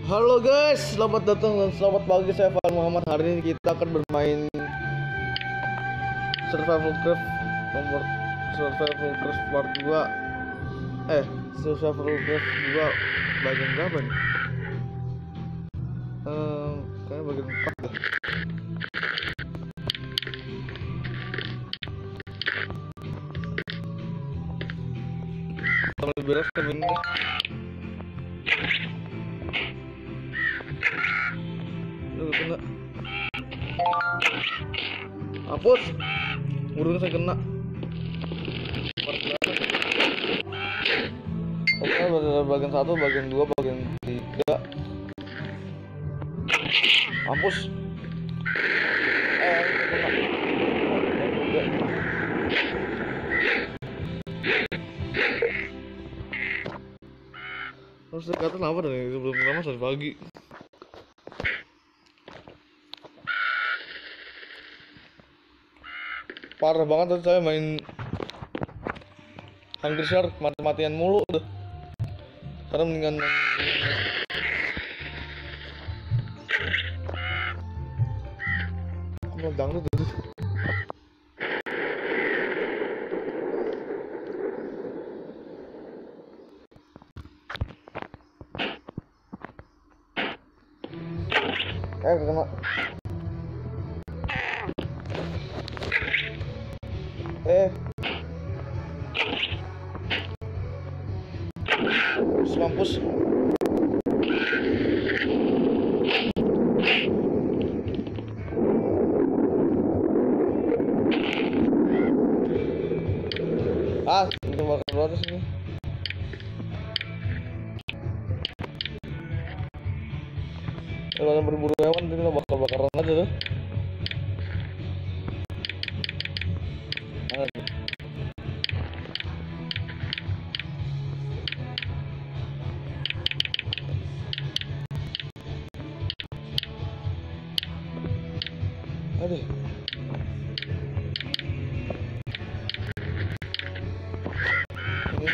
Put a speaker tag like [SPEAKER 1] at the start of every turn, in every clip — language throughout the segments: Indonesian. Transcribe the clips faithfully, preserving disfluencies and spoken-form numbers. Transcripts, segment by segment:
[SPEAKER 1] Halo guys, selamat datang dan selamat pagi. Saya Van Muhammad. Hari ini kita akan bermain Survival Craft nomor Survival Craft part dua. Eh, Survival Craft dua bagian berapa nih? Eh, kayaknya bagian empat deh. Kalau beres ke ini. Lu kena. Hapus. Burung saya kena. Oke, bagian satu, bagian dua, bagian tiga. Hapus. Eh, kena. Terus saya kata kenapa dari sebelum lama sampai pagi. Parah banget tadi saya main Hungry Shark, mati-matian mulu udah. Karena mendingan aku dangdut tuh. Eh kena. Eh mampus. Ah, itu bakar banget sini. Kalau berburu hewan ini bakar-bakaran aja tuh. Aduh. Ini.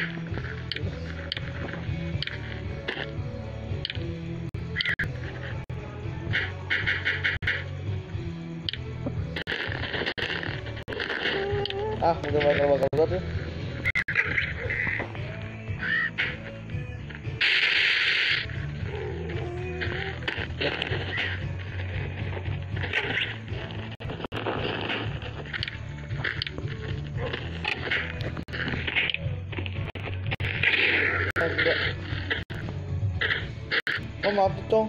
[SPEAKER 1] Ah, udah bakal-bakal banget ya. Oh maaf dong.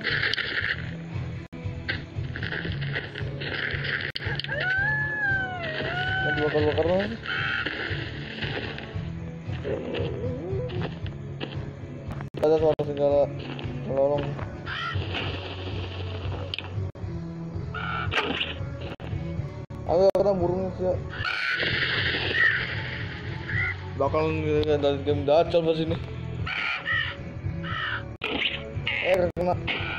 [SPEAKER 1] Nanti bakar-bakar lagi. Ada suara segala lorong. Aku kena burung sih. Bakal dari game dacol pas ini. Eh kena.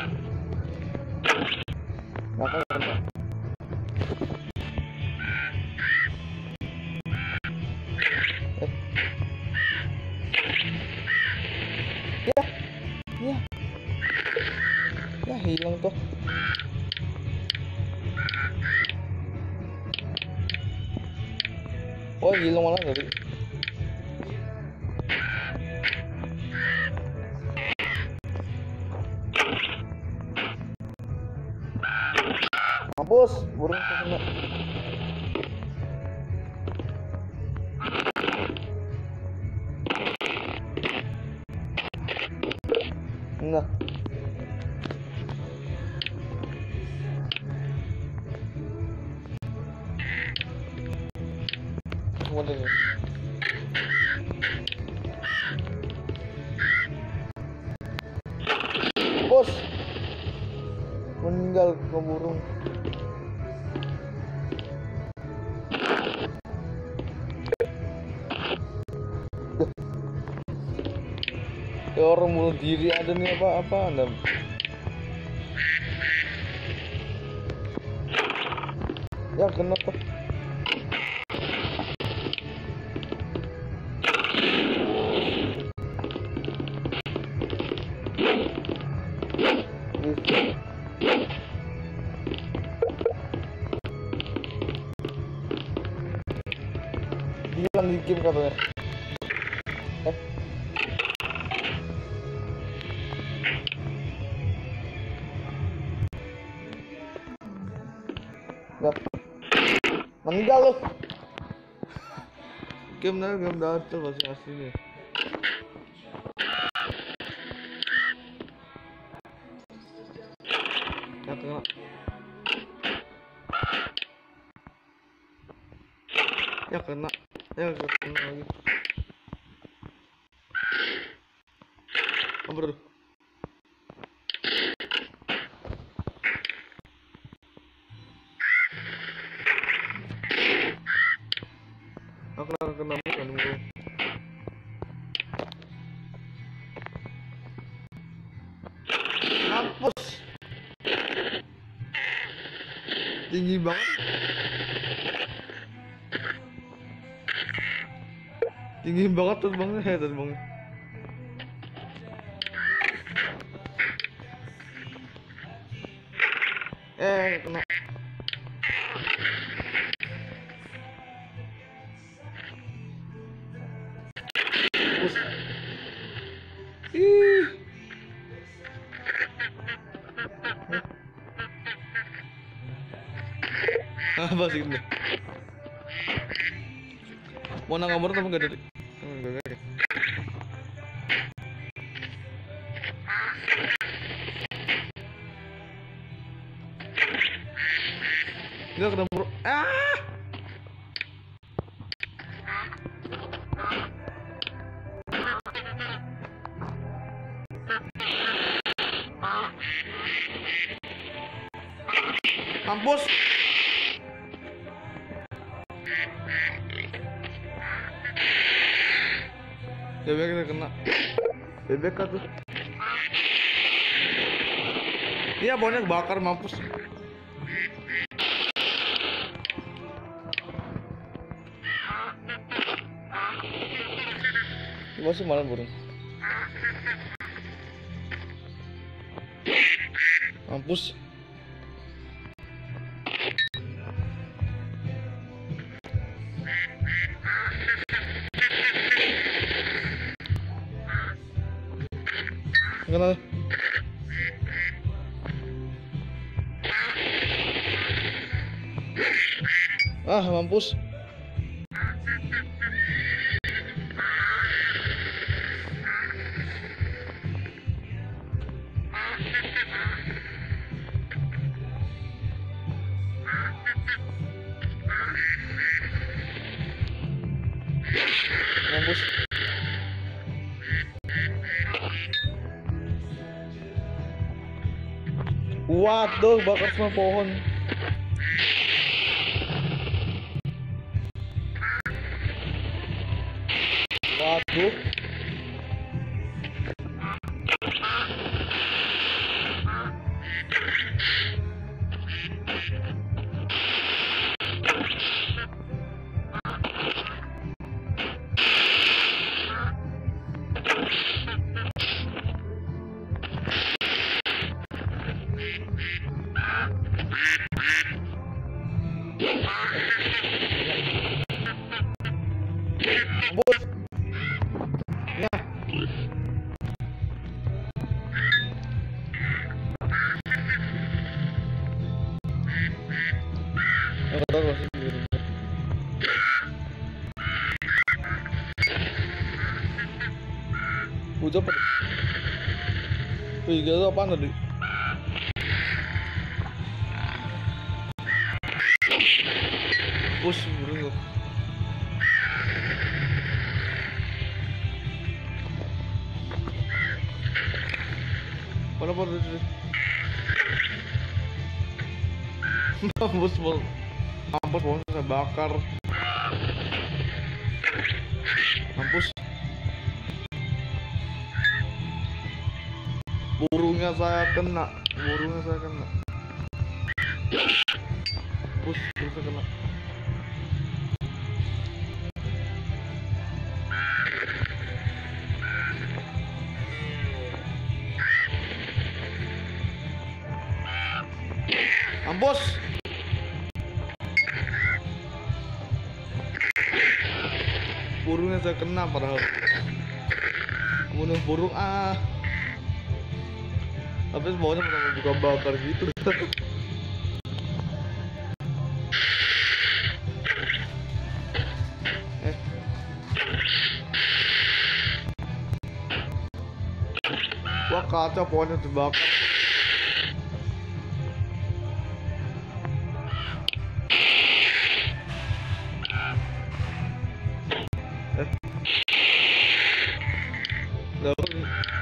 [SPEAKER 1] Maka kena. Eh. Ya, ya, ya hilang tuh. Oh hilang malah tadi. Mampus, burung kena. Nah. Kemudian ini. Bos. Meninggal ke burung. Ya orang bunuh diri ada nih apa-apa Anda. Ya kena tuh. game katanya. Eh. Nggak. Meninggal lu. Game dah, game dah tuh masih aslinya. Ya kena. Ya kena. Ya kena lagi. Apa tuh? Aku kena kena kan dulu. Mampus. Tinggi banget. Tinggi banget terbangnya, ya terbangnya. Eh, kena. Us. Ih. Apa sih ini? Mau nang nomor tapi enggak ada. Enggak ada. Enggak kena bro. Ah! Mampus. Bebek kena. Bebek kan tuh. Iya, baunya bakar, mampus. Masih malam burung. Mampus. Kenal. Ah, mampus. Mampus. Waduh, bakar semua pohon. Waduh. Bos. Ya. Yang tahu masih di rumah. Udah apa? Wih, gak apaan tadi? Bos, burung. Mana pada sih? Mampus, mampus, mampus, mampus, saya bakar. Mampus. Burungnya saya kena, burungnya saya kena. Mampus, burung saya kena. Mampus. burungnya saya kena padahal. Bunuh burung ah. Tapi bawahnya pernah buka bakar gitu. eh. Wah kacau pohonnya terbakar. Eh. Daun.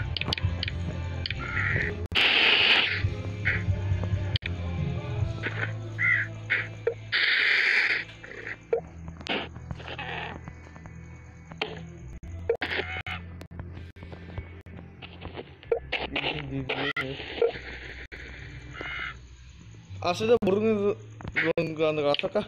[SPEAKER 1] Asli dah burungnya belum ke rasa kah?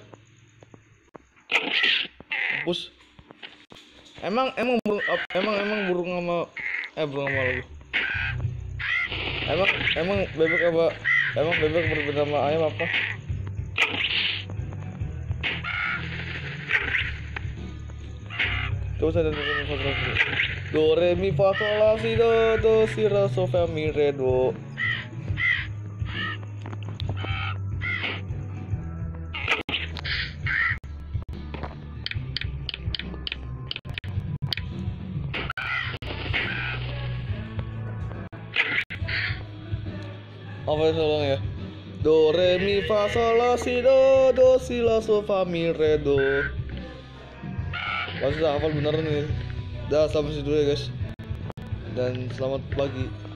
[SPEAKER 1] Bus. Emang emang burung emang emang burung sama eh burung sama lagi. Emang emang bebek apa? Emang bebek berbeda sama ayam apa? Coba saya dengerin foto-foto. Do re mi fa sol la si do do si re so fa mi re do. Apa itu ulang ya? Do re mi fa sol la si do do si la so fa mi re do. Pasti udah hafal bener nih. Dah sampai situ dulu ya guys. Dan selamat pagi.